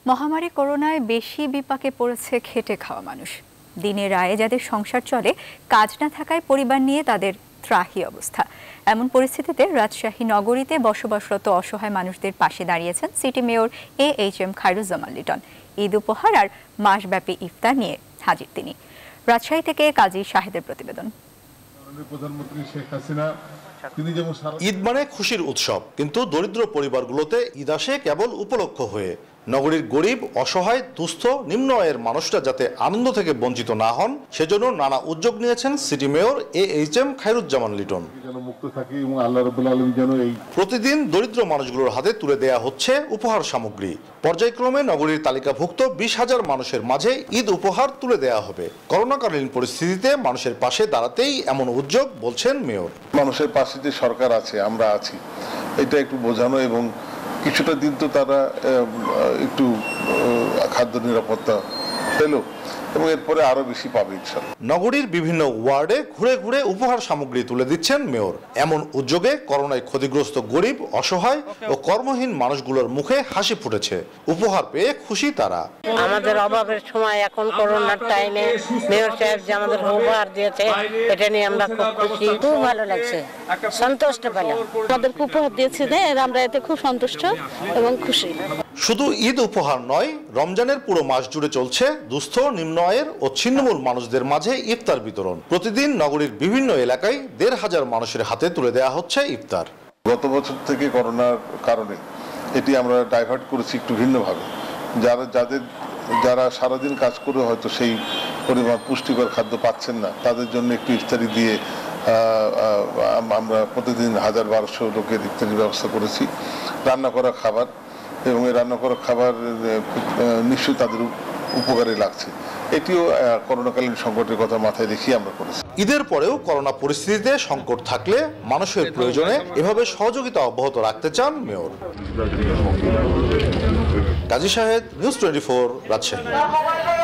মহামারী করোনায় বেশি বিপাকে পড়েছে খেটে খাওয়া মানুষ। দিনের আয়ে যাদের সংসার চলে, কাজ না থাকায় পরিবার নিয়ে তাদের ত্রাহি অবস্থা। এমন পরিস্থিতিতে রাজশাহী নগরীতে বসবাসরত অসহায় মানুষদের পাশে দাঁড়িয়েছেন city mayor AHM Khairuzzaman Liton. Eid উপহার আর মাসব্যাপী ইফতার নিয়ে হাজির তিনি। রাজশাহী থেকে কাজী শাহেদের প্রতিবেদন। ঈদ মানে খুশির উৎসব, কিন্তু দরিদ্র পরিবারগুলোতে ঈদ আসে কেবল উপলক্ষ হয়ে। নগরীর গরিব, অসহায়, দুস্থ, নিম্ন আয়ের মানুষরা যাতে আনন্দ থেকে বঞ্চিত না হন, সেজন্য নানা উদ্যোগ নিয়েছেন city mayor AHM Khairuzzaman Liton. প্রতিদিন দরিদ্র মানুষগুলোর হাতে তুলে দেয়া হচ্ছে উপহার সামগ্রী। পর্যায়ক্রমে নগরীর তালিকাভুক্ত 20,000 মানুষের মাঝে ঈদ উপহার তুলে দেয়া হবে। করোনাকালীন পরিস্থিতিতে মানুষের পাশে দাঁড়াতেই এমন উদ্যোগ, বলছেন মেয়র। মানুষের পাশে যে সরকার আছে, আমরা আছি, এটা একটু বোঝানো এবং কিছুটা দিন তো তারা একটু খাদ্য নিরাপত্তা পেল এবং এরপরে আরো বেশি পাবে ইনশাআল্লাহ। নগরীর বিভিন্ন ওয়ার্ডে ঘুরে ঘুরে উপহার সামগ্রী তুলে দিচ্ছেন মেয়র। এমন উদ্যোগে করোনায় ক্ষতিগ্রস্ত গরিব, অসহায় ও কর্মহীন মানুষগুলোর মুখে হাসি ফুটেছে। উপহার পেয়ে খুশি তারা। আমাদের অভাবের সময় এখন করোনার টাইমে মেয়র সাহেব যে আমাদের উপহার দিয়েছে, এটা নিয়ে আমরা খুব খুশি, খুব ভালো লাগছে, সন্তুষ্ট পেলাম। আমাদের উপহার দিয়েছে, আমরা এতে খুব সন্তুষ্ট এবং খুশি। শুধু ঈদ উপহার নয়, রমজানের পুরো মাস জুড়ে চলছে দুস্থ, নিম্ন আয়ের ও ছিন্নমূল মানুষদের মাঝে ইফতার বিতরণ। প্রতিদিন নগরীর বিভিন্ন এলাকায় 1,500 মানুষের হাতে তুলে দেওয়া হচ্ছে ইফতার। গত বছর থেকে করোনার কারণে এটি আমরা ডাইভার্ট করেছি একটু ভিন্নভাবে। যারা সারাদিন কাজ করে হয়তো সেই পরিমাণ পুষ্টিকর খাদ্য পাচ্ছেন না, তাদের জন্য একটু ইফতারি দিয়ে আমরা প্রতিদিন 1,000-1,200 লোকের ইফতারির ব্যবস্থা করেছি। রান্না করা খাবার এবং এই রান্না করা খাবার নিশ্চয়ই তাদের উপকারে লাগছে। এটিও করোনাকালীন সংকটের কথা মাথায় রেখে আমরা করেছি। ঈদের পরেও করোনা পরিস্থিতিতে সংকট থাকলে মানুষের প্রয়োজনে এভাবে সহযোগিতা অব্যাহত রাখতে চান মেয়র। কাজী শাহেদ, নিউজ 24, রাজশাহী।